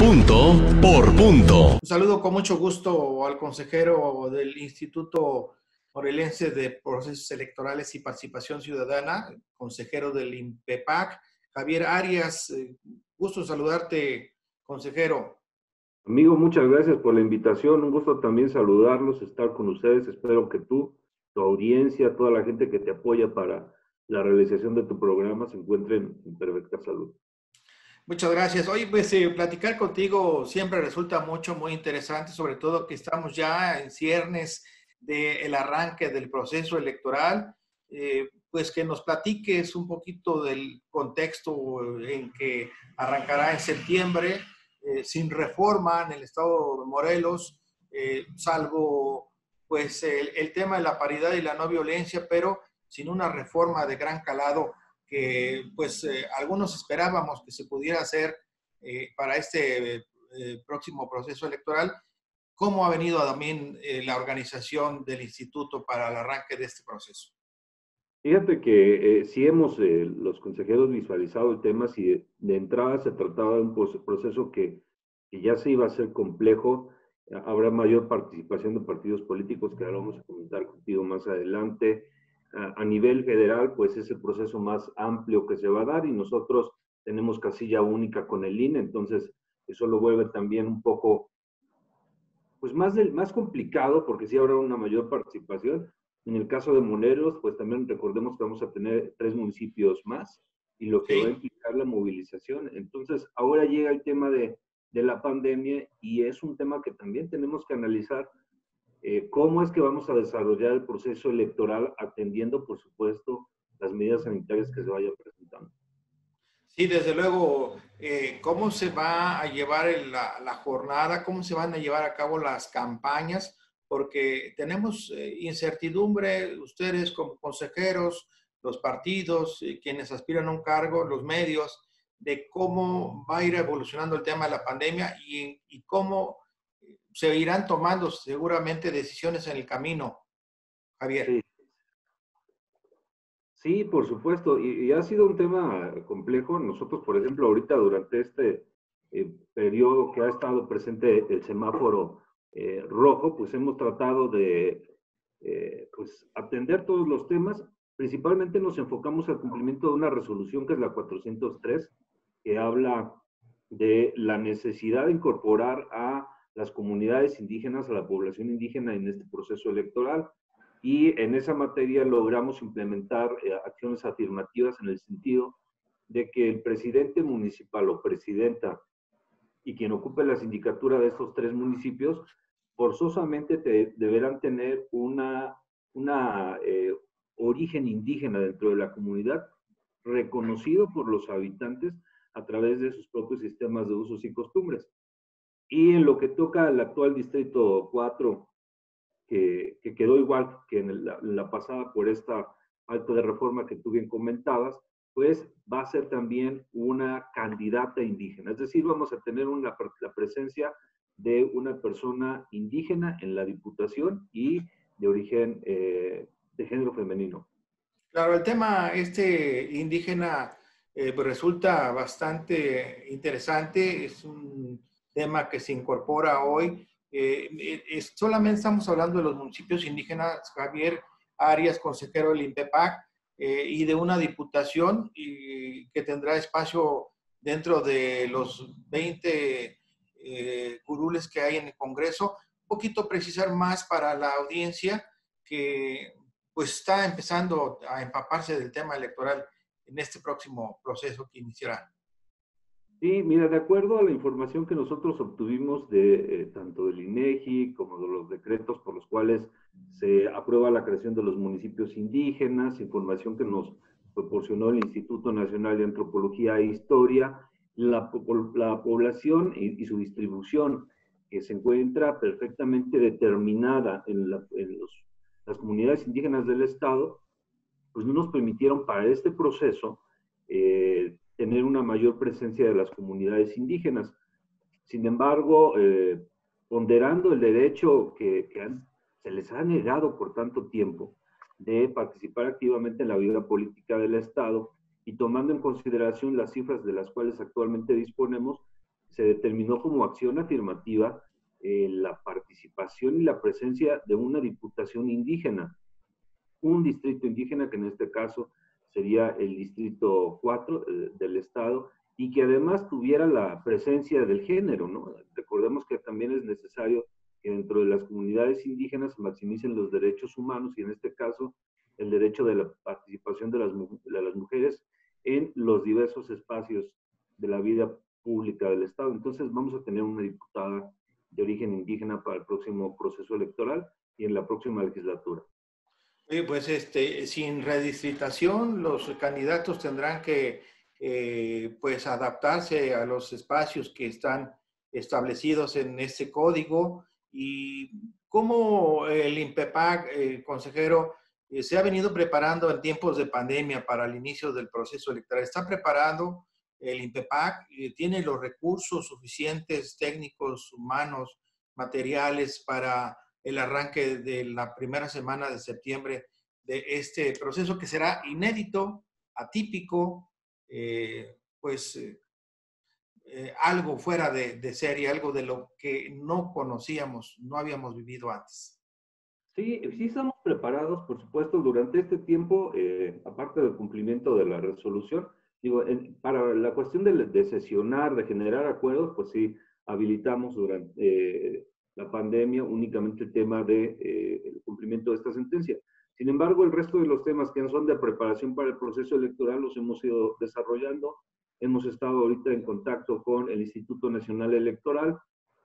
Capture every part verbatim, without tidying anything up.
Punto por punto. Un saludo con mucho gusto al consejero del Instituto Morelense de Procesos Electorales y Participación Ciudadana, consejero del INPEPAC, Javier Arias. Gusto saludarte, consejero. Amigo, muchas gracias por la invitación. Un gusto también saludarlos, estar con ustedes. Espero que tú, tu audiencia, toda la gente que te apoya para la realización de tu programa se encuentren en perfecta salud. Muchas gracias. Hoy, pues, eh, platicar contigo siempre resulta mucho, muy interesante, sobre todo que estamos ya en ciernes del arranque del proceso electoral. Eh, pues que nos platiques un poquito del contexto en que arrancará en septiembre, eh, sin reforma en el estado de Morelos, eh, salvo pues el, el tema de la paridad y la no violencia, pero sin una reforma de gran calado que pues eh, algunos esperábamos que se pudiera hacer eh, para este eh, próximo proceso electoral. ¿Cómo ha venido también eh, la organización del instituto para el arranque de este proceso? Fíjate que eh, sí hemos, eh, los consejeros, visualizado el tema. Si de, de entrada se trataba de un proceso que, que ya se iba a hacer complejo. Habrá mayor participación de partidos políticos, que ahora vamos a comentar contigo más adelante. A, a nivel federal, pues es el proceso más amplio que se va a dar y nosotros tenemos casilla única con el I N E, entonces eso lo vuelve también un poco, pues más, del, más complicado, porque sí habrá una mayor participación. En el caso de Morelos, pues también recordemos que vamos a tener tres municipios más y lo que sí va a implicar la movilización. Entonces, ahora llega el tema de, de la pandemia y es un tema que también tenemos que analizar. Eh, ¿Cómo es que vamos a desarrollar el proceso electoral atendiendo, por supuesto, las medidas sanitarias que se vayan presentando? Sí, desde luego, eh, ¿cómo se va a llevar la, la jornada? ¿Cómo se van a llevar a cabo las campañas? Porque tenemos eh, incertidumbre, ustedes como consejeros, los partidos, eh, quienes aspiran a un cargo, los medios, de cómo va a ir evolucionando el tema de la pandemia y, y cómo se irán tomando seguramente decisiones en el camino, Javier. Sí. Sí, por supuesto, y, y ha sido un tema complejo. Nosotros, por ejemplo, ahorita durante este eh, periodo que ha estado presente el semáforo eh, rojo, pues hemos tratado de eh, pues, atender todos los temas. Principalmente nos enfocamos al cumplimiento de una resolución que es la cuatrocientos tres, que habla de la necesidad de incorporar a las comunidades indígenas, a la población indígena en este proceso electoral. Y en esa materia logramos implementar eh, acciones afirmativas en el sentido de que el presidente municipal o presidenta y quien ocupe la sindicatura de estos tres municipios forzosamente te, deberán tener una, una eh, origen indígena dentro de la comunidad, reconocido por los habitantes a través de sus propios sistemas de usos y costumbres. Y en lo que toca al actual Distrito cuatro, Que, que quedó igual que en la, en la pasada por esta falta de reforma que tú bien comentabas, pues va a ser también una candidata indígena. Es decir, vamos a tener una, la presencia de una persona indígena en la diputación y de origen eh, de género femenino. Claro, el tema este indígena eh, pues resulta bastante interesante. Es un tema que se incorpora hoy. Eh, es, solamente estamos hablando de los municipios indígenas, Javier Arias, consejero del INPEPAC, eh, y de una diputación y, que tendrá espacio dentro de los veinte eh, curules que hay en el Congreso. Un poquito precisar más para la audiencia que pues está empezando a empaparse del tema electoral en este próximo proceso que iniciará. Sí, mira, de acuerdo a la información que nosotros obtuvimos de eh, tanto del INEGI como de los decretos por los cuales se aprueba la creación de los municipios indígenas, información que nos proporcionó el Instituto Nacional de Antropología e Historia, la, la población y, y su distribución, que se encuentra perfectamente determinada en, la, en los, las comunidades indígenas del Estado, pues no nos permitieron para este proceso eh, tener una mayor presencia de las comunidades indígenas. Sin embargo, eh, ponderando el derecho que, que han, se les ha negado por tanto tiempo de participar activamente en la vida política del Estado y tomando en consideración las cifras de las cuales actualmente disponemos, se determinó como acción afirmativa eh, la participación y la presencia de una diputación indígena, un distrito indígena, que en este caso sería el distrito cuatro eh, del estado, y que además tuviera la presencia del género, ¿no? Recordemos que también es necesario que dentro de las comunidades indígenas se maximicen los derechos humanos, y en este caso el derecho de la participación de las, de las mujeres en los diversos espacios de la vida pública del Estado. Entonces vamos a tener una diputada de origen indígena para el próximo proceso electoral y en la próxima legislatura. Eh, pues este, sin redistritación, los candidatos tendrán que eh, pues adaptarse a los espacios que están establecidos en este código. Y cómo el INPEPAC, eh, consejero, eh, se ha venido preparando en tiempos de pandemia para el inicio del proceso electoral. ¿Está preparado el INPEPAC? Eh, ¿Tiene los recursos suficientes, técnicos, humanos, materiales para el arranque de la primera semana de septiembre de este proceso que será inédito, atípico, eh, pues eh, eh, algo fuera de, de serie, algo de lo que no conocíamos, no habíamos vivido antes? Sí, sí estamos preparados, por supuesto, durante este tiempo, eh, aparte del cumplimiento de la resolución, digo, en, para la cuestión de, de sesionar, de generar acuerdos, pues sí, habilitamos durante eh, la pandemia únicamente el tema de eh, el cumplimiento de esta sentencia. Sin embargo, el resto de los temas que son de preparación para el proceso electoral los hemos ido desarrollando. Hemos estado ahorita en contacto con el Instituto Nacional Electoral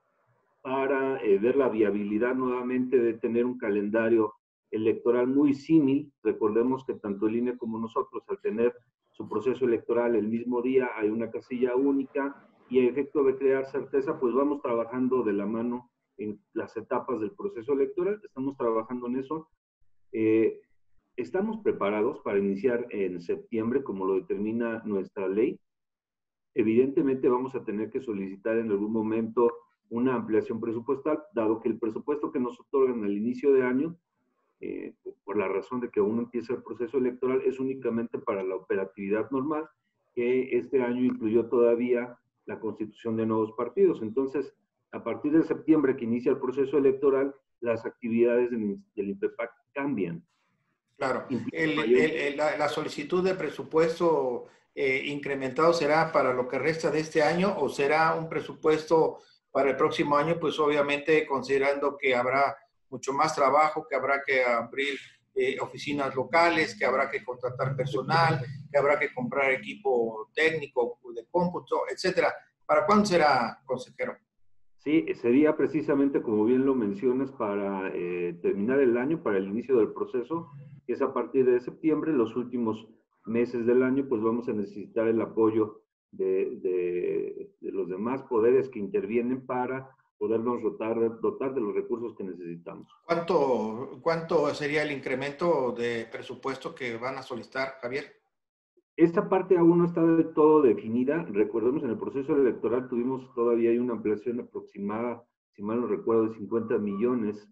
para eh, ver la viabilidad nuevamente de tener un calendario electoral muy símil. Recordemos que tanto el I N E como nosotros, al tener su proceso electoral el mismo día, hay una casilla única, y a efecto de crear certeza, pues vamos trabajando de la mano en las etapas del proceso electoral. Estamos trabajando en eso. Eh, estamos preparados para iniciar en septiembre, como lo determina nuestra ley. Evidentemente vamos a tener que solicitar en algún momento una ampliación presupuestal, dado que el presupuesto que nos otorgan al inicio de año, eh, por la razón de que aún no empieza el proceso electoral, es únicamente para la operatividad normal, que este año incluyó todavía la constitución de nuevos partidos. Entonces, a partir de septiembre que inicia el proceso electoral, las actividades del, del INPEPAC cambian. Claro, el, el, el, la, la solicitud de presupuesto eh, incrementado será para lo que resta de este año, o será un presupuesto para el próximo año, pues obviamente considerando que habrá mucho más trabajo, que habrá que abrir eh, oficinas locales, que habrá que contratar personal, que habrá que comprar equipo técnico de cómputo, etcétera. ¿Para cuándo será, consejero? Sí, sería precisamente, como bien lo mencionas, para eh, terminar el año, para el inicio del proceso, que es a partir de septiembre. Los últimos meses del año, pues vamos a necesitar el apoyo de, de, de los demás poderes que intervienen para podernos dotar, dotar de los recursos que necesitamos. ¿Cuánto, ¿Cuánto sería el incremento de presupuesto que van a solicitar, Javier? Esta parte aún no está del todo definida. Recordemos, en el proceso electoral tuvimos todavía hay una ampliación aproximada, si mal no recuerdo, de cincuenta millones.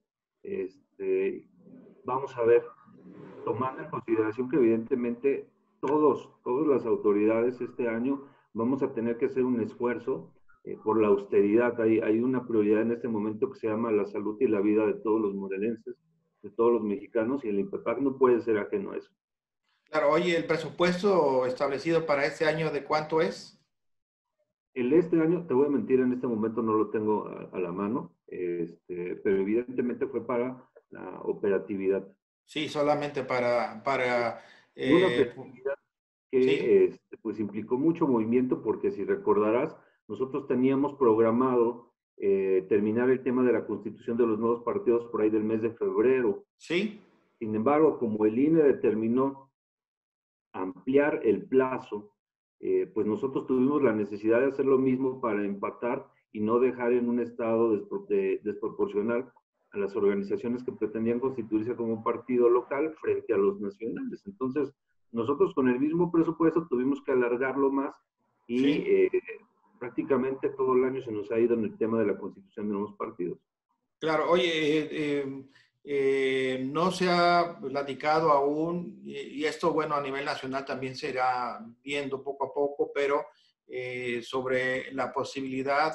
Este, vamos a ver, tomando en consideración que evidentemente todos, todas las autoridades este año vamos a tener que hacer un esfuerzo eh, por la austeridad. Hay, hay una prioridad en este momento que se llama la salud y la vida de todos los morelenses, de todos los mexicanos, y el INPEPAC no puede ser ajeno a eso. Claro, oye, ¿el presupuesto establecido para este año de cuánto es? El este año, te voy a mentir, en este momento no lo tengo a, a la mano, este, pero evidentemente fue para la operatividad. Sí, solamente para... para eh, Una operatividad que ¿sí? este, pues implicó mucho movimiento, porque si recordarás, nosotros teníamos programado eh, terminar el tema de la constitución de los nuevos partidos por ahí del mes de febrero. Sí. Sin embargo, como el I N E determinó ampliar el plazo, eh, pues nosotros tuvimos la necesidad de hacer lo mismo para empatar y no dejar en un estado despro de, desproporcional a las organizaciones que pretendían constituirse como un partido local frente a los nacionales. Entonces, nosotros con el mismo presupuesto tuvimos que alargarlo más y sí. eh, prácticamente todo el año se nos ha ido en el tema de la constitución de nuevos partidos. Claro, oye, eh, eh, eh, no se ha platicado aún, y, y esto, bueno, a nivel nacional también se irá viendo poco a poco, pero eh, sobre la posibilidad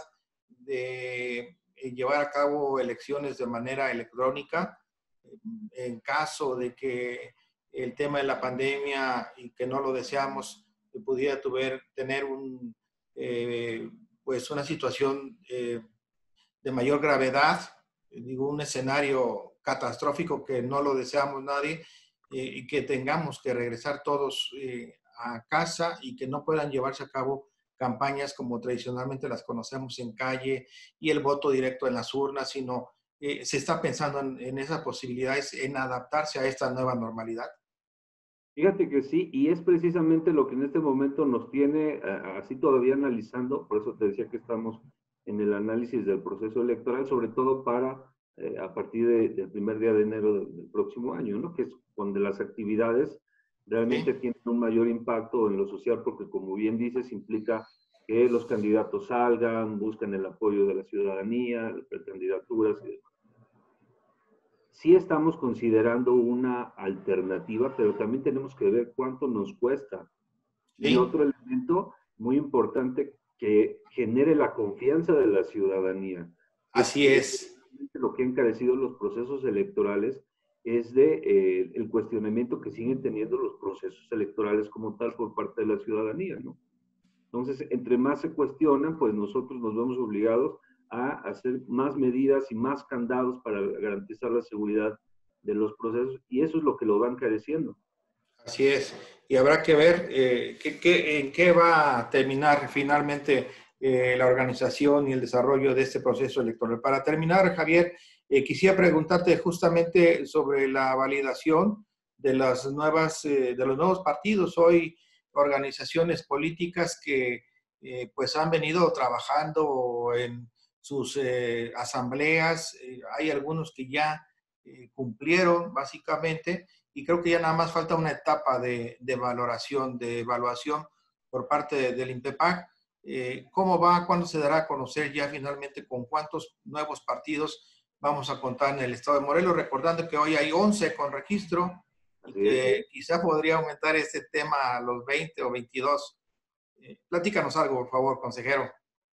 de llevar a cabo elecciones de manera electrónica en caso de que el tema de la pandemia y que no lo deseamos pudiera tuver, tener un, eh, pues una situación eh, de mayor gravedad, digo, un escenario catastrófico que no lo deseamos nadie, eh, y que tengamos que regresar todos eh, a casa y que no puedan llevarse a cabo campañas como tradicionalmente las conocemos en calle y el voto directo en las urnas, sino eh, se está pensando en, en esas posibilidades, en adaptarse a esta nueva normalidad. Fíjate que sí, y es precisamente lo que en este momento nos tiene uh, así todavía analizando, por eso te decía que estamos en el análisis del proceso electoral, sobre todo para eh, a partir de, del primer día de enero del, del próximo año, ¿no? Que es donde las actividades realmente ¿Sí? tienen un mayor impacto en lo social, porque como bien dices, implica que los candidatos salgan, buscan el apoyo de la ciudadanía, las precandidaturas y demás. Sí estamos considerando una alternativa, pero también tenemos que ver cuánto nos cuesta. Y ¿Sí? otro elemento muy importante que genere la confianza de la ciudadanía, que es, Así es es. lo que ha encarecido los procesos electorales, es de eh, el cuestionamiento que siguen teniendo los procesos electorales como tal por parte de la ciudadanía, ¿no? Entonces, entre más se cuestionan, pues nosotros nos vemos obligados a hacer más medidas y más candados para garantizar la seguridad de los procesos, y eso es lo que lo van careciendo. Así es. Y habrá que ver eh, qué, qué, en qué va a terminar finalmente eh, la organización y el desarrollo de este proceso electoral. Para terminar, Javier, eh, quisiera preguntarte justamente sobre la validación de las nuevas, eh, de los nuevos partidos. Hoy, organizaciones políticas que eh, pues han venido trabajando en sus eh, asambleas. Eh, hay algunos que ya eh, cumplieron básicamente, y creo que ya nada más falta una etapa de, de valoración, de evaluación por parte de, del INPEPAC. Eh, ¿Cómo va? ¿Cuándo se dará a conocer ya finalmente con cuántos nuevos partidos vamos a contar en el estado de Morelos? Recordando que hoy hay once con registro y Así es. que quizá podría aumentar este tema a los veinte o veintidós. Eh, platícanos algo, por favor, consejero.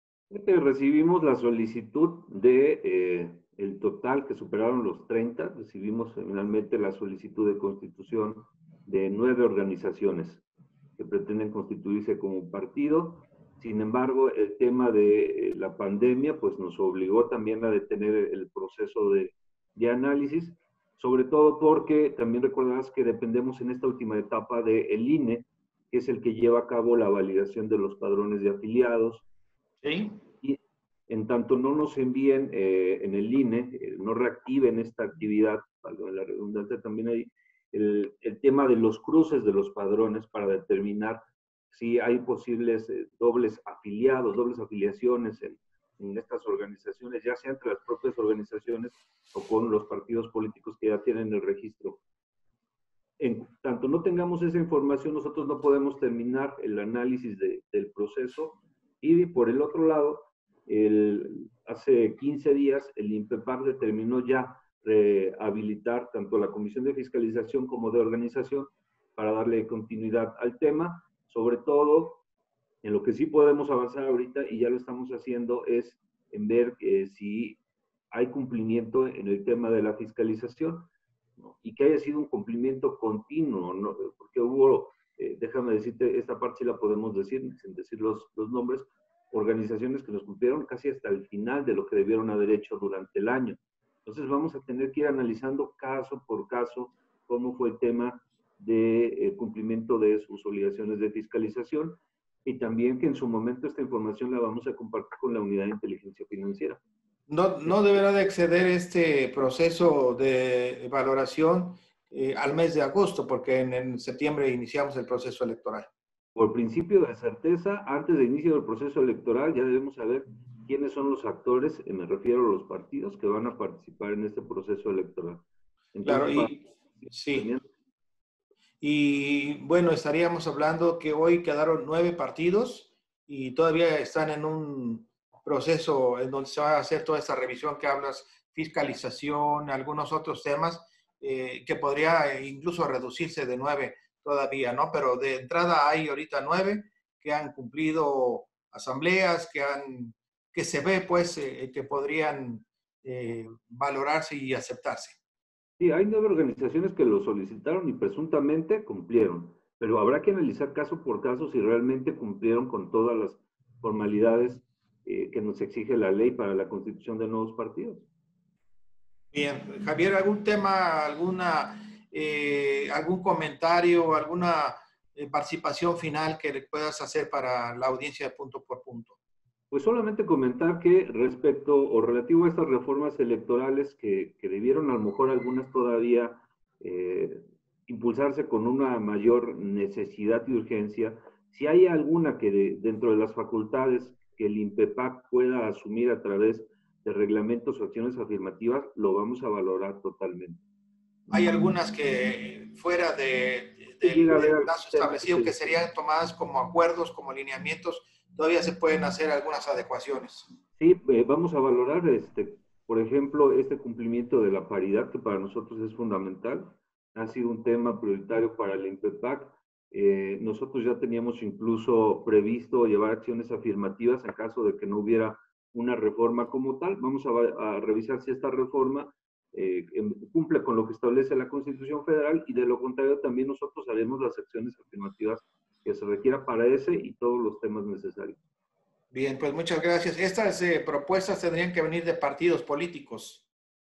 Recibimos la solicitud de eh, el total que superaron los treinta, recibimos finalmente la solicitud de constitución de nueve organizaciones que pretenden constituirse como partido. Sin embargo, el tema de la pandemia pues nos obligó también a detener el proceso de, de análisis, sobre todo porque también recordarás que dependemos en esta última etapa del I N E, que es el que lleva a cabo la validación de los padrones de afiliados. Sí. Y en tanto no nos envíen eh, en el I N E, eh, no reactiven esta actividad, valga la redundancia también ahí, el, el tema de los cruces de los padrones para determinar si hay posibles eh, dobles afiliados, dobles afiliaciones en, en estas organizaciones, ya sea entre las propias organizaciones o con los partidos políticos que ya tienen el registro. En tanto no tengamos esa información, nosotros no podemos terminar el análisis de, del proceso. Y por el otro lado, el, hace quince días el INPEPAC determinó ya rehabilitar tanto la Comisión de Fiscalización como de Organización para darle continuidad al tema. Sobre todo, en lo que sí podemos avanzar ahorita, y ya lo estamos haciendo, es en ver eh, si hay cumplimiento en el tema de la fiscalización, ¿no? Y que haya sido un cumplimiento continuo, ¿no? Porque hubo, eh, déjame decirte, esta parte sí la podemos decir, sin decir los, los nombres, organizaciones que nos cumplieron casi hasta el final de lo que debieron haber hecho durante el año. Entonces vamos a tener que ir analizando caso por caso cómo fue el tema de eh, cumplimiento de sus obligaciones de fiscalización, y también que en su momento esta información la vamos a compartir con la Unidad de Inteligencia Financiera. No, no deberá de exceder este proceso de valoración eh, al mes de agosto, porque en, en septiembre iniciamos el proceso electoral. Por principio de certeza, antes de inicio del proceso electoral, ya debemos saber quiénes son los actores, y me refiero a los partidos que van a participar en este proceso electoral. Claro, Entonces, para... y sí. Y bueno, estaríamos hablando que hoy quedaron nueve partidos y todavía están en un proceso en donde se va a hacer toda esta revisión que hablas, fiscalización, algunos otros temas, eh, que podría incluso reducirse de nueve todavía, ¿no? Pero de entrada hay ahorita nueve que han cumplido asambleas que, han, que se ve pues eh, que podrían eh, valorarse y aceptarse. Sí, hay nueve organizaciones que lo solicitaron y presuntamente cumplieron, pero habrá que analizar caso por caso si realmente cumplieron con todas las formalidades eh, que nos exige la ley para la constitución de nuevos partidos. Bien, Javier, ¿algún tema, alguna, eh, algún comentario, alguna eh, participación final que le puedas hacer para la audiencia de Punto por Punto? Pues solamente comentar que respecto o relativo a estas reformas electorales que, que debieron a lo mejor algunas todavía eh, impulsarse con una mayor necesidad y urgencia, si hay alguna que de, dentro de las facultades que el INPEPAC pueda asumir a través de reglamentos o acciones afirmativas, lo vamos a valorar totalmente. Hay algunas que fuera de, de, del plazo establecido que serían tomadas como acuerdos, como lineamientos, todavía se pueden hacer algunas adecuaciones. Sí, eh, vamos a valorar, este, por ejemplo, este cumplimiento de la paridad, que para nosotros es fundamental. Ha sido un tema prioritario para el INPEPAC. Eh, nosotros ya teníamos incluso previsto llevar acciones afirmativas en caso de que no hubiera una reforma como tal. Vamos a, a revisar si esta reforma eh, cumple con lo que establece la Constitución Federal, y de lo contrario también nosotros haremos las acciones afirmativas que se requiera para ese y todos los temas necesarios. Bien, pues muchas gracias. Estas eh, propuestas tendrían que venir de partidos políticos.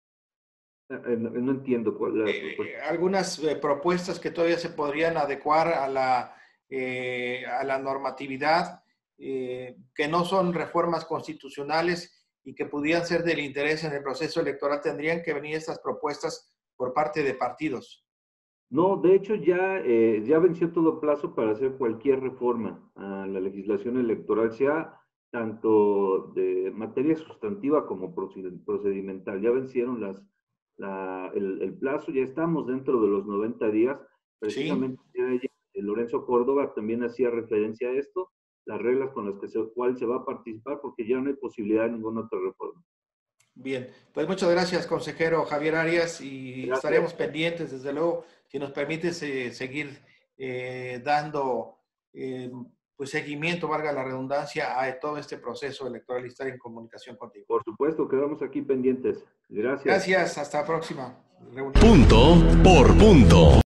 Eh, no, no entiendo cuál es la eh, algunas eh, propuestas que todavía se podrían adecuar a la, eh, a la normatividad, eh, que no son reformas constitucionales y que pudieran ser del interés en el proceso electoral, tendrían que venir estas propuestas por parte de partidos. No, de hecho ya, eh, ya venció todo plazo para hacer cualquier reforma a la legislación electoral, sea tanto de materia sustantiva como procedimental. Ya vencieron las, la, el, el plazo, ya estamos dentro de los noventa días. Precisamente ¿sí? Lorenzo Córdoba también hacía referencia a esto, las reglas con las que se, cuál se va a participar, porque ya no hay posibilidad de ninguna otra reforma. Bien, pues muchas gracias, consejero Javier Arias, y gracias. Estaremos pendientes, desde luego, si nos permites eh, seguir eh, dando eh, pues seguimiento, valga la redundancia, a todo este proceso electoral y estar en comunicación contigo. Por supuesto, quedamos aquí pendientes. Gracias. Gracias, hasta la próxima reunión. Punto por punto.